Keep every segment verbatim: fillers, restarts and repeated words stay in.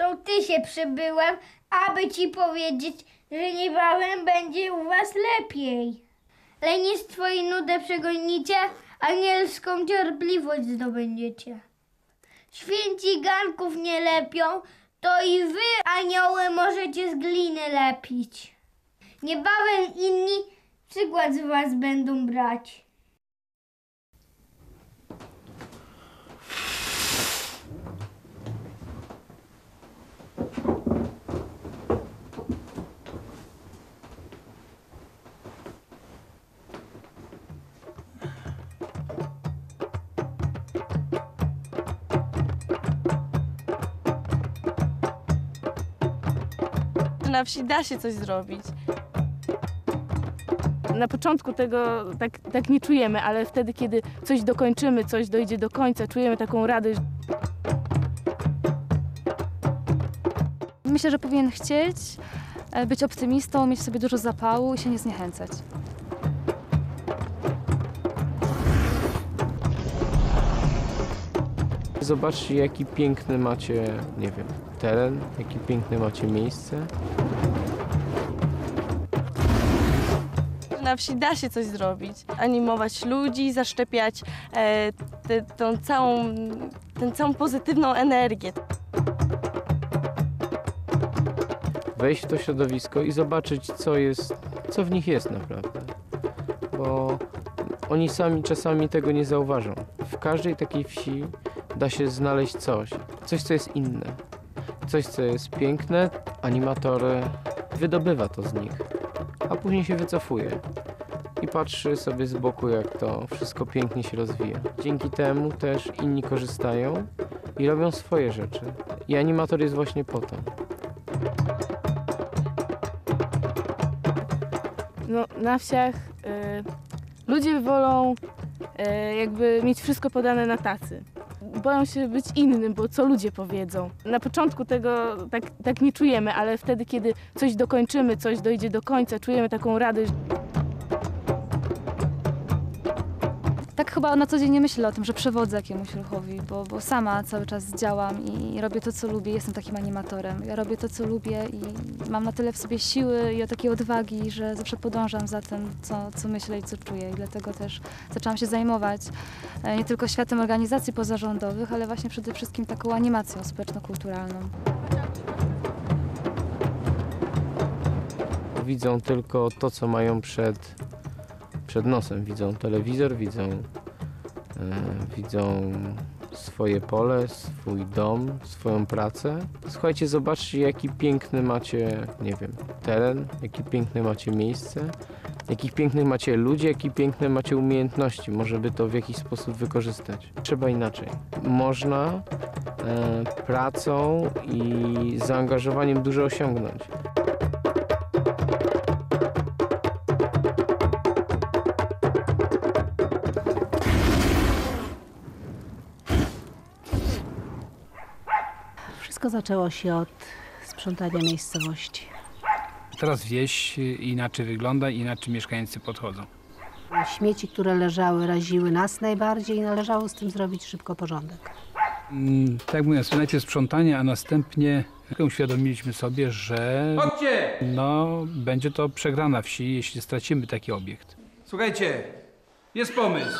sołtysie przybyłem, aby ci powiedzieć, że niebawem będzie u was lepiej. Lenistwo i nudę przegonicie, anielską cierpliwość zdobędziecie. Święci garnków nie lepią, to i wy, anioły, możecie z gliny lepić. Niebawem inni przykład z was będą brać. Na wsi da się coś zrobić. Na początku tego tak, tak nie czujemy, ale wtedy, kiedy coś dokończymy, coś dojdzie do końca, czujemy taką radość. Myślę, że powinien chcieć, być optymistą, mieć w sobie dużo zapału i się nie zniechęcać. Zobaczcie, jaki piękny macie, nie wiem, teren, jakie piękne macie miejsce. Na wsi da się coś zrobić. Animować ludzi, zaszczepiać e, te, tą całą, tę całą pozytywną energię. Wejść w to środowisko i zobaczyć, co jest, co w nich jest naprawdę. Bo oni sami czasami tego nie zauważą. W każdej takiej wsi da się znaleźć coś, coś, co jest inne. Coś, co jest piękne, animator wydobywa to z nich, a później się wycofuje i patrzy sobie z boku, jak to wszystko pięknie się rozwija. Dzięki temu też inni korzystają i robią swoje rzeczy. I animator jest właśnie po to. No, na wsiach y, ludzie wolą y, jakby mieć wszystko podane na tacy. Boją się być innym, bo co ludzie powiedzą. Na początku tego tak, tak nie czujemy, ale wtedy, kiedy coś dokończymy, coś dojdzie do końca, czujemy taką radość. Tak chyba na co dzień nie myślę o tym, że przewodzę jakiemuś ruchowi, bo, bo sama cały czas działam i robię to, co lubię, jestem takim animatorem. Ja robię to, co lubię i mam na tyle w sobie siły i takiej odwagi, że zawsze podążam za tym, co, co myślę i co czuję. I dlatego też zaczęłam się zajmować nie tylko światem organizacji pozarządowych, ale właśnie przede wszystkim taką animacją społeczno-kulturalną. Widzą tylko to, co mają przed, przed nosem. Widzą telewizor, widzą, e, widzą swoje pole, swój dom, swoją pracę. Słuchajcie, zobaczcie, jaki piękny macie, nie wiem, teren, jakie piękne macie miejsce, jakich pięknych macie ludzi, jakie piękne macie umiejętności. Może by to w jakiś sposób wykorzystać. Trzeba inaczej. Można e, pracą i zaangażowaniem dużo osiągnąć. Wszystko zaczęło się od sprzątania miejscowości. Teraz wieś inaczej wygląda, inaczej mieszkańcy podchodzą. Śmieci, które leżały, raziły nas najbardziej i należało z tym zrobić szybko porządek. Mm, tak mówiąc, najpierw sprzątanie, a następnie uświadomiliśmy sobie, że no, będzie to przegrana wsi, jeśli stracimy taki obiekt. Słuchajcie, jest pomysł.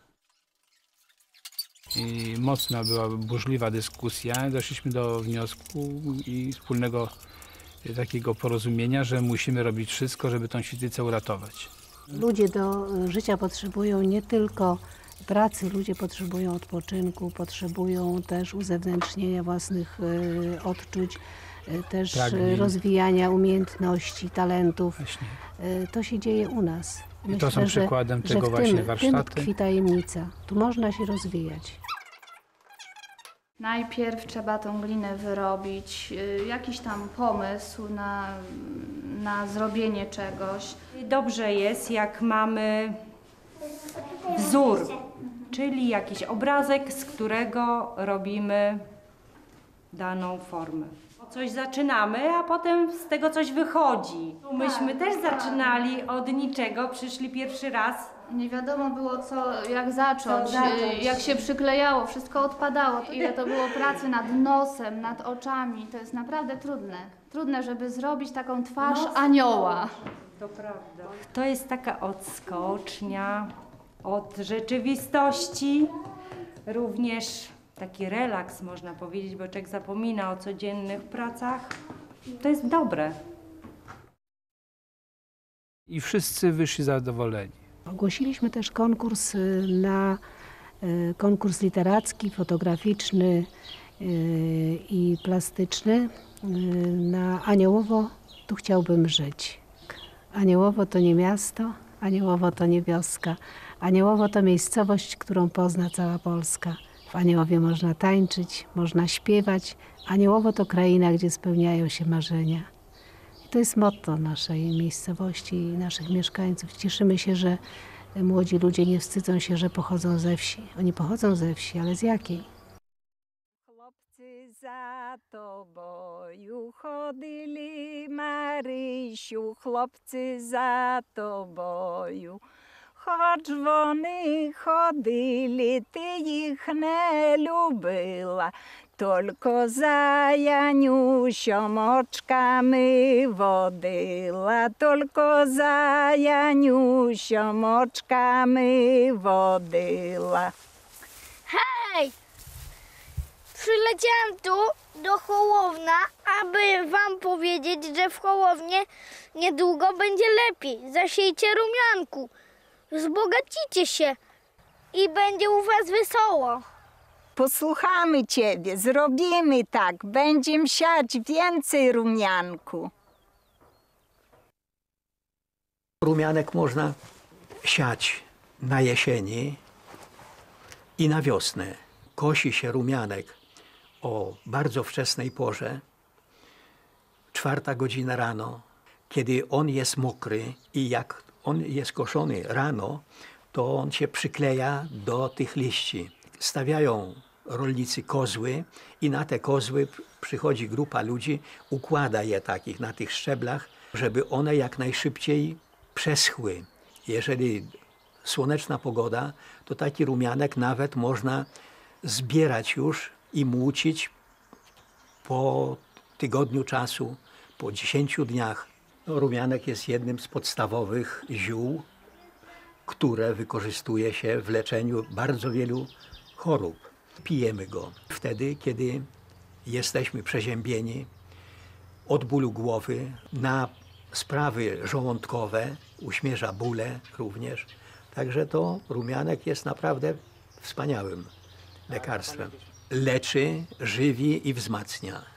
I mocna była burzliwa dyskusja. Doszliśmy do wniosku i wspólnego takiego porozumienia, że musimy robić wszystko, żeby tą świetlicę uratować. Ludzie do życia potrzebują nie tylko pracy, ludzie potrzebują odpoczynku, potrzebują też uzewnętrznienia własnych y, odczuć, y, też Pragnień. rozwijania umiejętności, talentów. Właśnie. Y, to się dzieje u nas. I Myślę, to są przykładem że, tego że w właśnie tym, warsztaty. W tym tkwi tajemnica. Tu można się rozwijać. Najpierw trzeba tą glinę wyrobić, jakiś tam pomysł na, na zrobienie czegoś. Dobrze jest, jak mamy wzór, czyli jakiś obrazek, z którego robimy daną formę. Coś zaczynamy, a potem z tego coś wychodzi. Myśmy też zaczynali od niczego, przyszli pierwszy raz Nie wiadomo było co, jak zacząć, Co zacząć. jak się przyklejało, wszystko odpadało, ile to było pracy nad nosem, nad oczami. To jest naprawdę trudne. Trudne, żeby zrobić taką twarz anioła. To prawda. To jest taka odskocznia od rzeczywistości, również taki relaks, można powiedzieć, bo człowiek zapomina o codziennych pracach. To jest dobre. I wszyscy wyszli zadowoleni. Ogłosiliśmy też konkurs y, na y, konkurs literacki, fotograficzny y, i plastyczny y, na Aniołowo tu chciałbym żyć. Aniołowo to nie miasto, Aniołowo to nie wioska. Aniołowo to miejscowość, którą pozna cała Polska. W Aniołowie można tańczyć, można śpiewać. Aniołowo to kraina, gdzie spełniają się marzenia. I to jest motto naszej miejscowości i naszych mieszkańców. Cieszymy się, że młodzi ludzie nie wstydzą się, że pochodzą ze wsi. Oni pochodzą ze wsi, ale z jakiej? Chłopcy za tobою ходили, Marysiu, chłopcy za tobою. Choć вони ходили, ти їх не любила, tylko za Janiusią oczkami wodila, tylko za Janiusią oczkami wodila. Hej! Przyleciałam tu do Hołowna, aby wam powiedzieć, że w Hołownie niedługo będzie lepiej. Zasiejcie rumianku, wzbogacicie się i będzie u was wesoło. Posłuchamy ciebie, zrobimy tak, będziemy siać więcej rumianku. Rumianek można siać na jesieni i na wiosnę. Kosi się rumianek o bardzo wczesnej porze, czwarta godzina rano, kiedy on jest mokry i jak on jest koszony rano, to on się przykleja do tych liści. Stawiają rolnicy kozły i na te kozły przychodzi grupa ludzi, układa je takich na tych szczeblach, żeby one jak najszybciej przeschły. Jeżeli słoneczna pogoda, to taki rumianek nawet można zbierać już i młócić po tygodniu czasu, po dziesięciu dniach. No, rumianek jest jednym z podstawowych ziół, które wykorzystuje się w leczeniu bardzo wielu chorób. Pijemy go wtedy, kiedy jesteśmy przeziębieni od bólu głowy, na sprawy żołądkowe, uśmierza bóle również. Także to rumianek jest naprawdę wspaniałym lekarstwem. Leczy, żywi i wzmacnia.